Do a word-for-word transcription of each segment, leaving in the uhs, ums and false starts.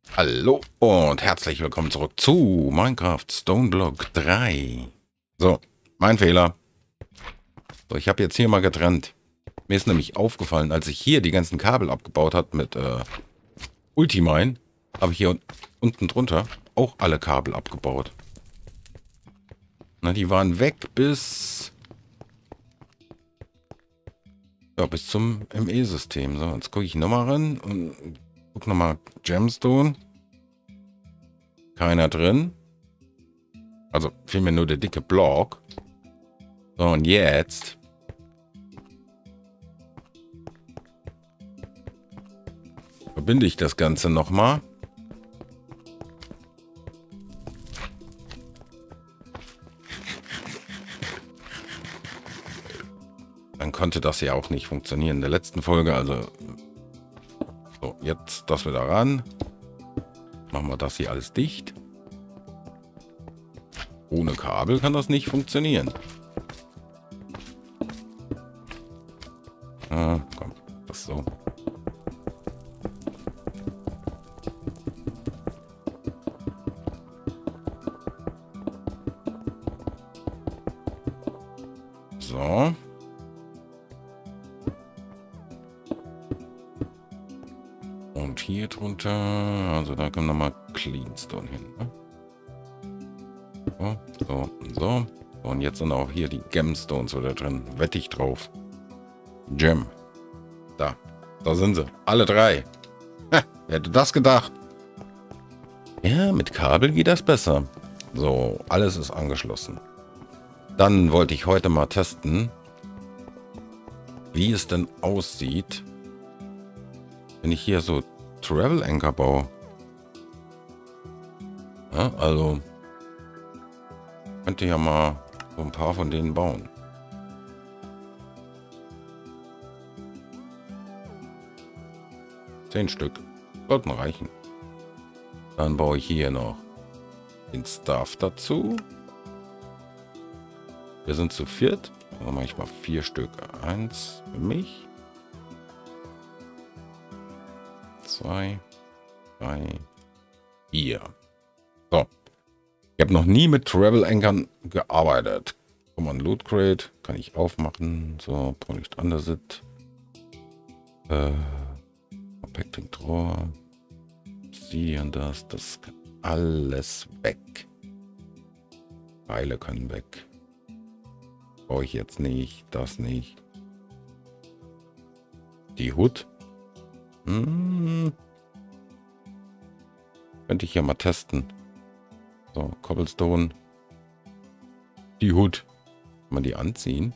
Hallo und herzlich willkommen zurück zu Minecraft Stoneblock drei. So, mein Fehler. So, ich habe jetzt hier mal getrennt. Mir ist nämlich aufgefallen, als ich hier die ganzen Kabel abgebaut habe mit äh, Ultimine, habe ich hier un unten drunter auch alle Kabel abgebaut. Na, die waren weg bis... Ja, bis zum M E-System. So, jetzt gucke ich nochmal ran und gucke nochmal Gemstone. Keiner drin. Also vielmehr nur der dicke Block. So, und jetzt verbinde ich das Ganze nochmal. Dann konnte das ja auch nicht funktionieren in der letzten Folge. Also, so, jetzt das wieder ran. Machen wir das hier alles dicht. Ohne Kabel kann das nicht funktionieren. Ah, komm, das so. So. Und hier drunter, also da kommt nochmal Cleanstone hin. Ne? So, so und so. Und jetzt sind auch hier die Gemstones wieder drin. Wette ich drauf. Gem. Da. Da sind sie. Alle drei. Ha, wer hätte das gedacht? Ja, mit Kabel geht das besser. So, alles ist angeschlossen. Dann wollte ich heute mal testen, wie es denn aussieht, wenn ich hier so Travel Anchor baue. Ja, also könnte ja mal so ein paar von denen bauen. Zehn Stück. Sollten reichen. Dann baue ich hier noch den Stuff dazu. Wir sind zu viert. Dann mache ich mal vier Stück. Eins für mich. Zwei. Drei. Vier. So. Ich habe noch nie mit Travel Anchern gearbeitet. Komm an, Loot Crate. Kann ich aufmachen. So, Polished Undersit. Äh. Compacting Drawer. Sie und das. Das kann alles weg. Pfeile können weg. Brauche ich jetzt nicht. Das nicht. Die Hood. Hm. Könnte ich ja mal testen. So, Cobblestone. Die Hood. Kann man die anziehen?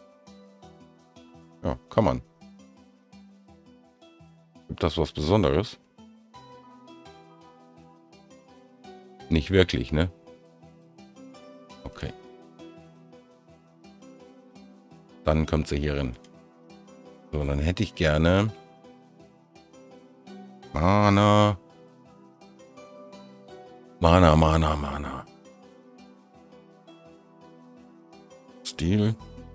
Ja, kann man. Gibt das was Besonderes? Nicht wirklich, ne? Okay. Dann kommt sie hier rein. So, dann hätte ich gerne Mana. Mana, Mana, Mana. Stil.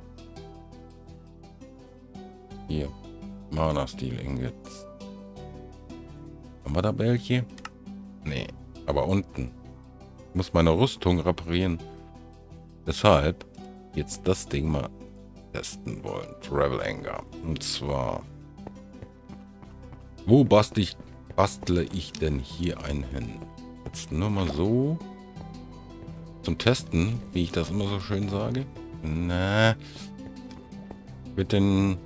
Hier. Mana Stil Ingots. Haben wir da welche? Nee, aber unten. Ich muss meine Rüstung reparieren. Deshalb jetzt das Ding mal testen wollen. Travel Anchor. Und zwar, wo bastle ich, bastle ich denn hier einen hin? Jetzt nur mal so zum Testen, wie ich das immer so schön sage. Na, mit den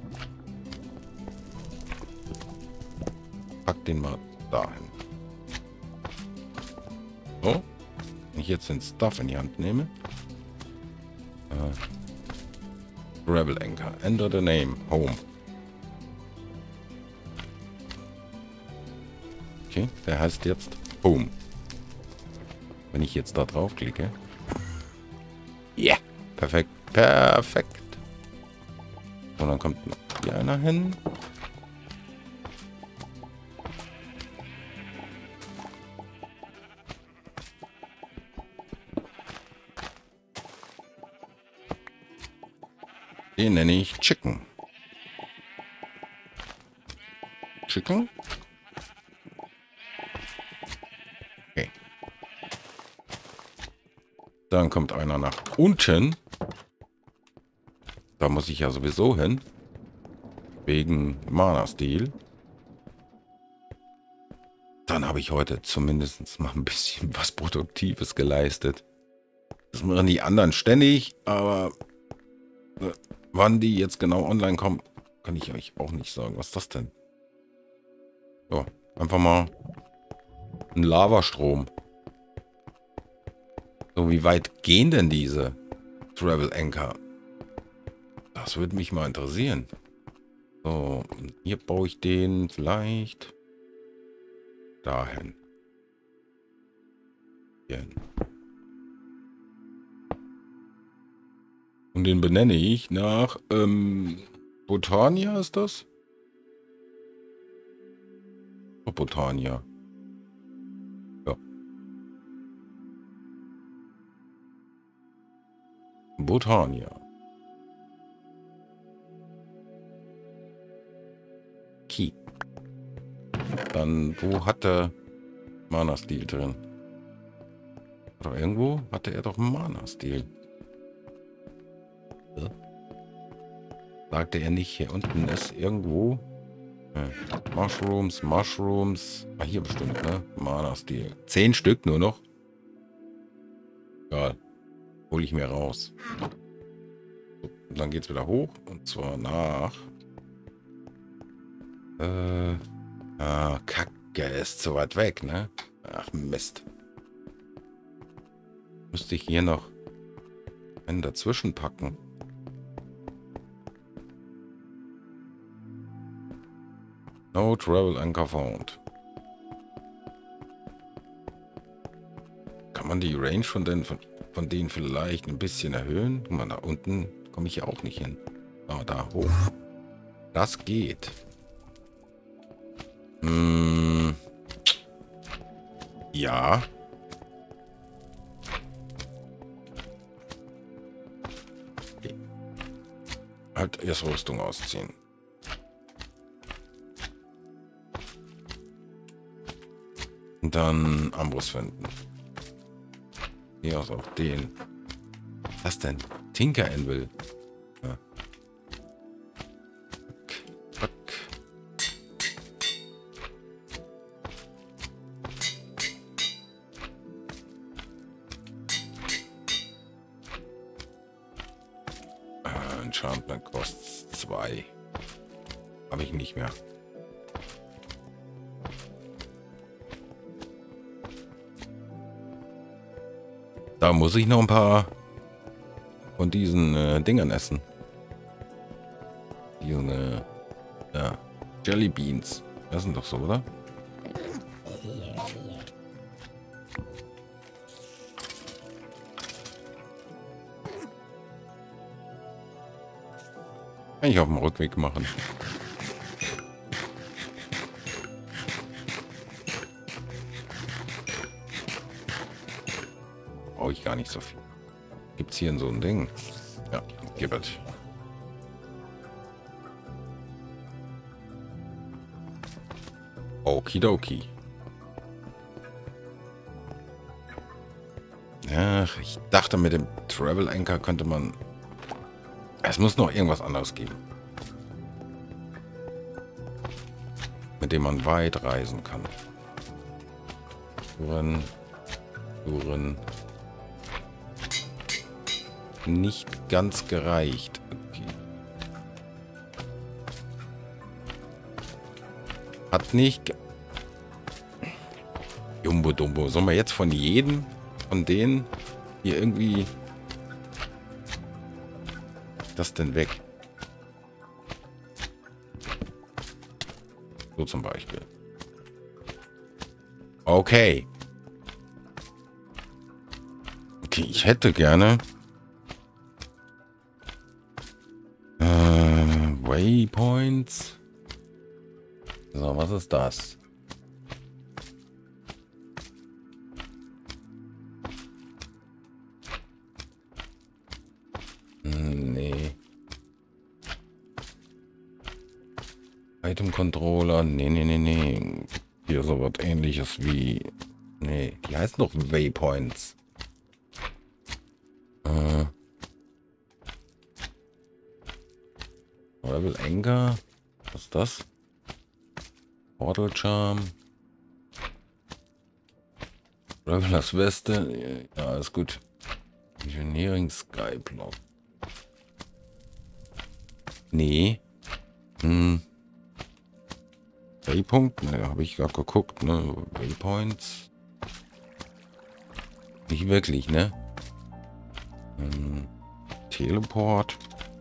pack den mal dahin. So, wenn ich jetzt den Stuff in die Hand nehme. Äh, Travel Anchor. Enter the name. Home. Okay, der heißt jetzt Home. Wenn ich jetzt da drauf klicke. Ja, yeah, perfekt. Perfekt. Und dann kommt noch hier einer hin. Den nenne ich Chicken. Chicken? Dann kommt einer nach unten. Da muss ich ja sowieso hin. Wegen Mana-Stil. Dann habe ich heute zumindest mal ein bisschen was Produktives geleistet. Das machen die anderen ständig, aber äh, wann die jetzt genau online kommen, kann ich euch auch nicht sagen. Was ist das denn? So, einfach mal ein Lavastrom. So, wie weit gehen denn diese Travel Anchor? Das würde mich mal interessieren. So, hier baue ich den vielleicht dahin. Hierhin. Und den benenne ich nach ähm, Botania, ist das? Oh, Botania. Ja. Botania. Okay. Dann, wo hat der Mana-Stil drin? Oder irgendwo hatte er doch einen Mana-Stil. Ja. Sagte er nicht, hier unten ist irgendwo ja. Mushrooms, Mushrooms. Ah, hier bestimmt, ne? Mana-Stil. Zehn Stück nur noch. Egal. Hole ich mir raus. So, und dann geht's wieder hoch. Und zwar nach. Äh. Ah, Kacke, ist zu weit weg, ne? Ach, Mist. Müsste ich hier noch einen dazwischen packen. No Travel Anchor found. Kann man die Range von den, von, von denen vielleicht ein bisschen erhöhen? Guck mal, da unten komme ich ja auch nicht hin. Ah, da hoch. Das geht. Hm. Ja. Okay. Halt erst Rüstung ausziehen. Und dann Ambrus finden. Hier ist auch den. Was denn? Tinker Anvil. Ja. Zack, zack. Äh, Enchantment kostet zwei. Habe ich nicht mehr. Da muss ich noch ein paar von diesen äh, Dingern essen. Diesen, äh, ja, Jelly Beans. Das sind doch so, oder? Kann ich auf dem Rückweg machen. Brauche ich gar nicht so viel. Gibt es hier so ein Ding? Ja, gib es. Okidoki. Ach, ich dachte, mit dem Travel Anchor könnte man... Es muss noch irgendwas anderes geben. Mit dem man weit reisen kann. Touren. Touren. Nicht ganz gereicht. Okay. Hat nicht... Ge Jumbo Dumbo. Sollen wir jetzt von jedem von denen hier irgendwie... Das denn weg? So zum Beispiel. Okay. Okay, ich hätte gerne... Waypoints. So, was ist das? Nee. Item Controller. Nee, nee, nee, nee. Hier so was ähnliches wie... Nee, die heißen doch Waypoints. Äh. Travel Anchor. Was ist das? Portal Charm. Travelers Weste. Ja, ist gut. Engineering Skyblock. Nee. Hm. Waypoint? Ne, habe ich gerade geguckt, ne? Waypoints. Nicht wirklich, ne? Hm. Teleport.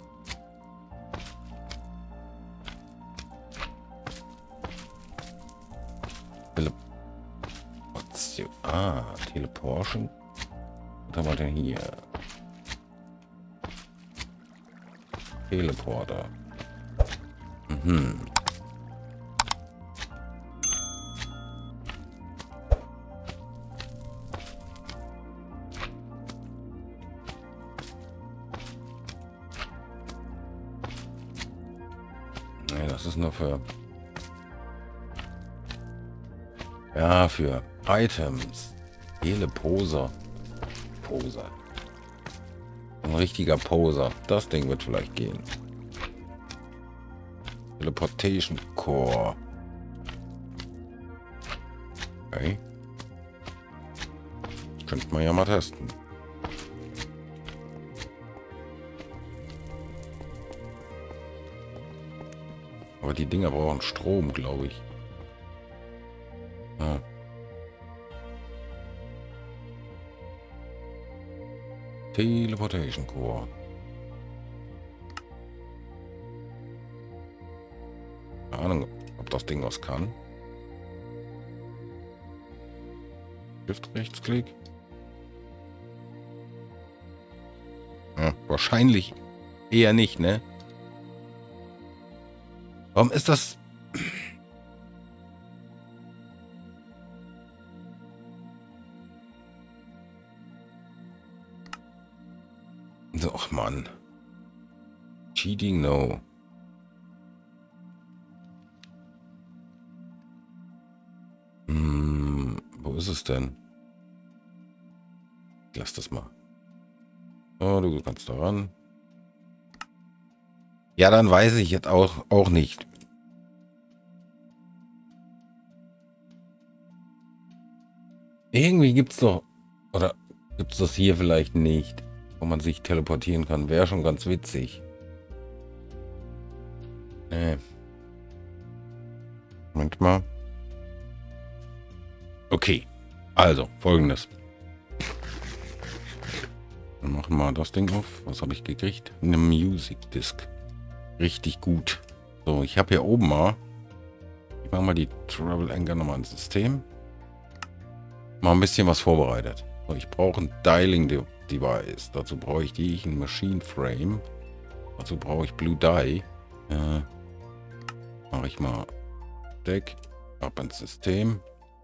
Ah, Teleportion. Was haben wir denn hier? Teleporter. Mhm. Nee, das ist nur für... Ja, für Items. Teleposer. Poser. Ein richtiger Poser. Das Ding wird vielleicht gehen. Teleportation Core. Okay. Könnte man ja mal testen. Aber die Dinger brauchen Strom, glaube ich. Ah. Teleportation Core. Keine Ahnung, ob das Ding was kann. Shift Rechtsklick. Ja, wahrscheinlich eher nicht, ne? Warum ist das... So, ach Mann. Cheating, no. Hm, wo ist es denn? Lass das mal. Oh, du kannst da ran. Ja, dann weiß ich jetzt auch, auch nicht. Irgendwie gibt's doch... Oder gibt's das hier vielleicht nicht? Wo man sich teleportieren kann. Wäre schon ganz witzig. Nee. Moment mal. Okay. Also, folgendes. Dann machen wir das Ding auf. Was habe ich gekriegt? Eine Music Disc. Richtig gut. So, ich habe hier oben mal... Ich mache mal die Travel Anchor nochmal ins System. Mal ein bisschen was vorbereitet. So, ich brauche ein Dialing De Device. Dazu brauche ich die ein Machine Frame. Dazu brauche ich Blue Dye. Äh, mache ich mal Deck. Ab ins System.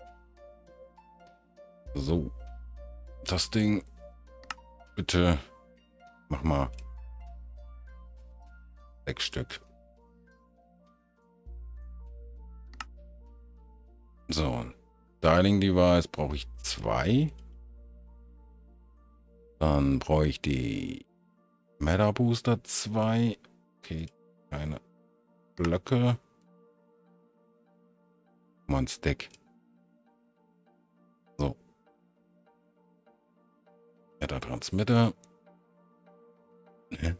So. Das Ding. Bitte. Mach mal. Sechs Stück. So. Dialing Device brauche ich zwei. Dann brauche ich die Meta Booster zwei. Okay, keine Blöcke. Mal ein Stack. So. Meta Transmitter. Ne?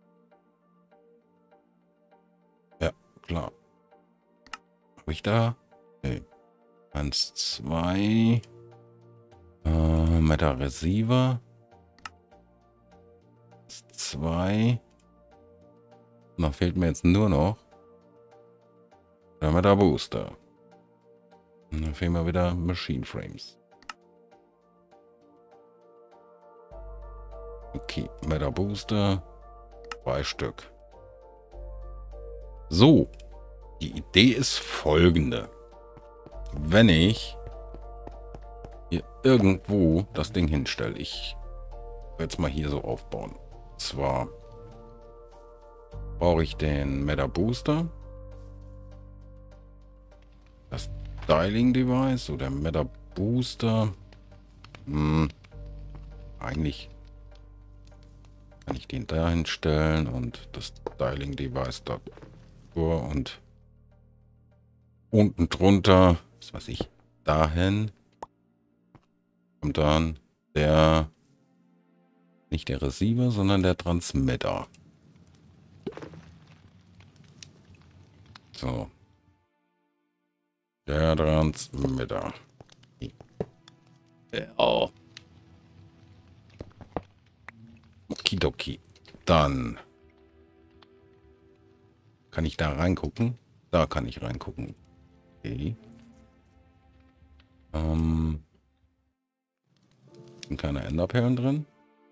Ja, klar. Habe ich da? Okay. Eins, zwei. Äh, Meta Receiver. Zwei. Und dann fehlt mir jetzt nur noch der Meta Booster. Und dann fehlen mir wieder Machine Frames. Okay, Meta Booster. Zwei Stück. So. Die Idee ist folgende. Wenn ich hier irgendwo das Ding hinstelle, ich werde es mal hier so aufbauen. Und zwar brauche ich den Meta Booster, das Dialing Device oder Meta Booster. Hm, eigentlich Kann ich den da hinstellen und das Styling Device da vor und unten drunter, was weiß ich, dahin. Und dann der, nicht der Receiver, sondern der Transmitter. So. Der Transmitter. Ja. Okidoki. Dann kann ich da reingucken. Da kann ich reingucken. Okay. Ähm, sind keine Enderperlen drin.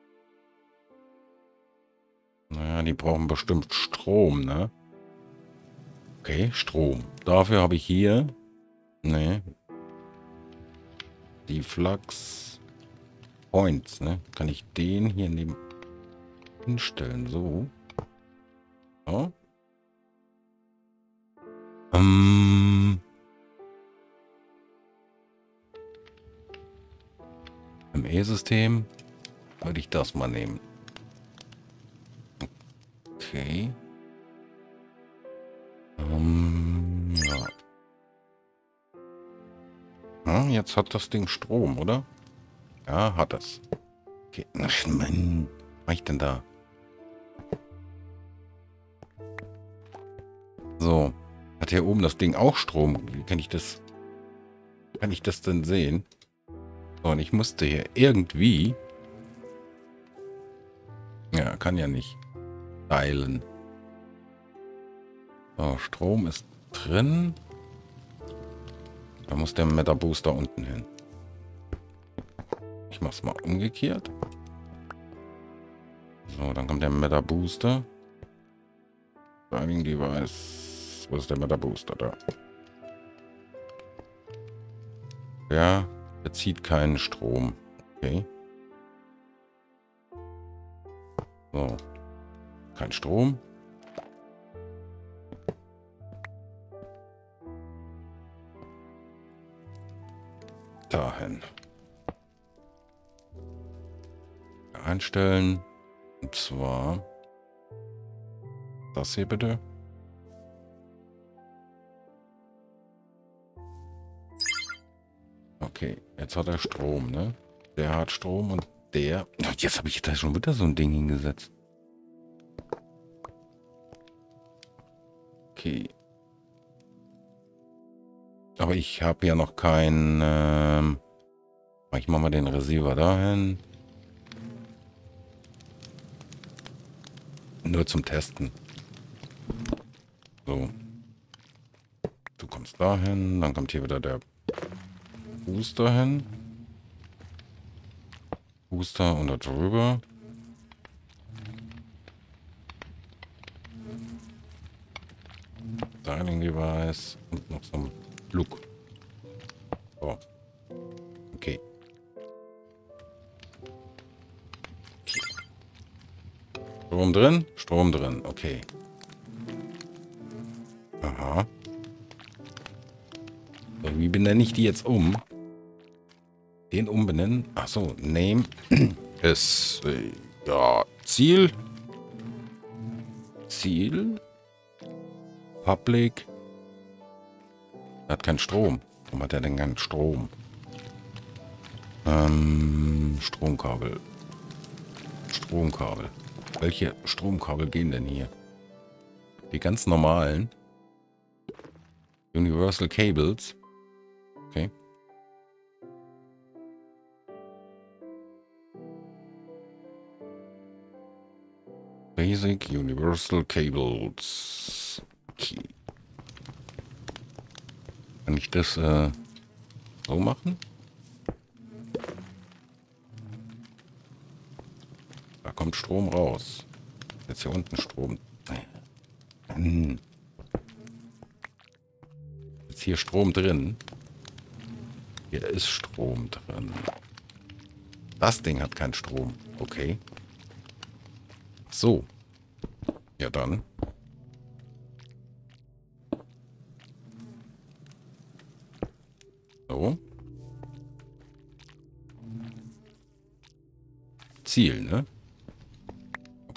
Naja, die brauchen bestimmt Strom, ne? Okay, Strom. Dafür habe ich hier... Ne. Die Flux Points, ne? Kann ich den hier neben hinstellen, so. So. Ähm... Im E-System würde ich das mal nehmen. Okay. Ähm, ja. Ja, jetzt hat das Ding Strom, oder? Ja, hat es. Okay. Ach, Mann. Was mach ich denn da? So. Hat hier oben das Ding auch Strom? Wie kann ich das... Kann ich das denn sehen? So, und ich musste hier irgendwie... Ja, kann ja nicht. Teilen. So, Strom ist drin. Da muss der Meta Booster unten hin. Ich mach's mal umgekehrt. So, dann kommt der Meta Booster. Styling Device. Wo ist der Meta Booster da? Der bezieht keinen Strom. Okay. So. Kein Strom. Dahin. Einstellen. Und zwar das hier bitte. Okay, jetzt hat er Strom, ne? Der hat Strom und der... Jetzt habe ich da schon wieder so ein Ding hingesetzt. Okay. Aber ich habe ja noch kein... Ähm, ich mache mal den Receiver dahin. Nur zum Testen. So. Du kommst dahin. Dann kommt hier wieder der Booster hin. Booster und da drüber. Styling Device und noch so ein Look. So. Okay. Okay. Strom drin? Strom drin. Okay. Aha. So, wie benenne ich die jetzt um? Den umbenennen? Achso, Name ist äh, ja Ziel. Ziel. Public. Er hat keinen Strom. Warum hat er denn keinen Strom? Ähm, Stromkabel. Stromkabel. Welche Stromkabel gehen denn hier? Die ganz normalen. Universal Cables. Okay. Basic Universal Cables. Okay. Kann ich das äh, so machen? Da kommt Strom raus. Jetzt hier unten Strom. Hm. Jetzt hier Strom drin. Hier ist Strom drin. Das Ding hat keinen Strom. Okay. So. Ja dann. So. Ziel, ne?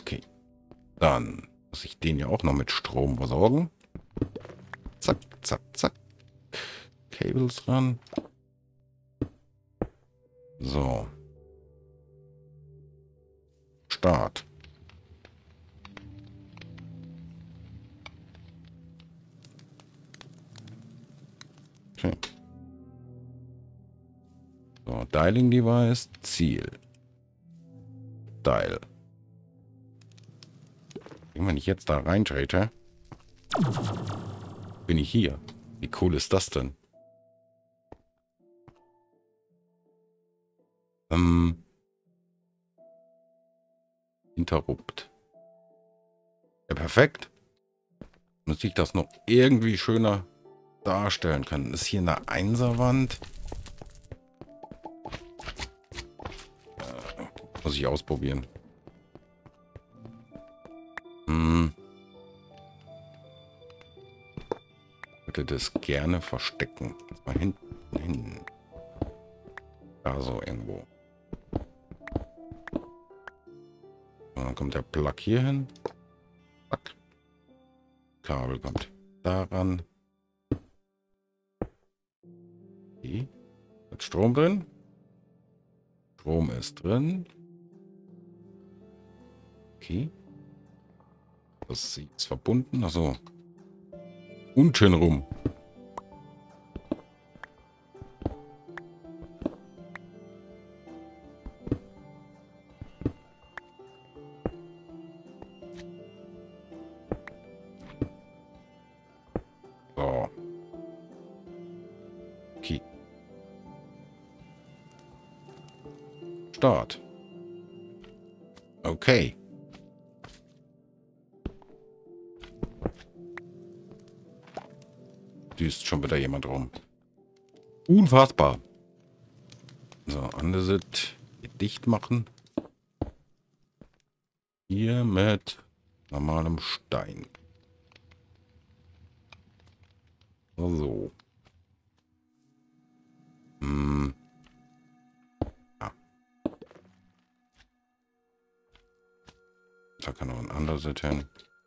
Dann muss ich den ja auch noch mit Strom versorgen. Zack, zack, zack. Cables ran. So. Start. Okay. So, Dialing Device, Ziel. Dial. Wenn ich jetzt da reintrete, bin ich hier. Wie cool ist das denn? Ähm. Interrupt. Ja, perfekt. Muss ich das noch irgendwie schöner darstellen können. Ist hier eine Einserwand? Äh, muss ich ausprobieren. Hm. Ich würde das gerne verstecken. Jetzt mal hinten hin. Da so irgendwo. Und dann kommt der Plug hier hin. Zack. Kabel kommt daran. Okay. Hat Strom drin? Strom ist drin. Okay. Das ist verbunden. Also unten rum. So. Okay. Start. Okay. Düst schon wieder jemand rum. Unfassbar. So, Andesit dicht machen. Hier mit normalem Stein. So. Hm. Ja. Da kann noch ein Andesit hin.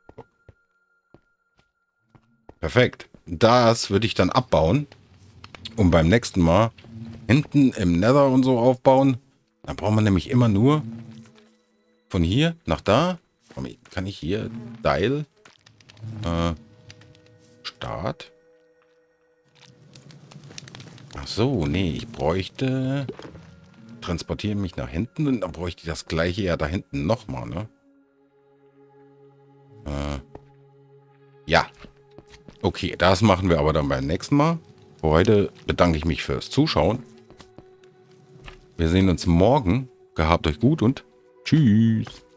Perfekt. Das würde ich dann abbauen. Und beim nächsten Mal hinten im Nether und so aufbauen. Dann braucht man nämlich immer nur von hier nach da. Kann ich hier Dial äh, Start. Ach so, nee, ich bräuchte transportieren mich nach hinten und dann bräuchte ich das gleiche ja da hinten nochmal, ne? Äh, ja. Okay, das machen wir aber dann beim nächsten Mal. Für heute bedanke ich mich fürs Zuschauen. Wir sehen uns morgen. Gehabt euch gut und tschüss.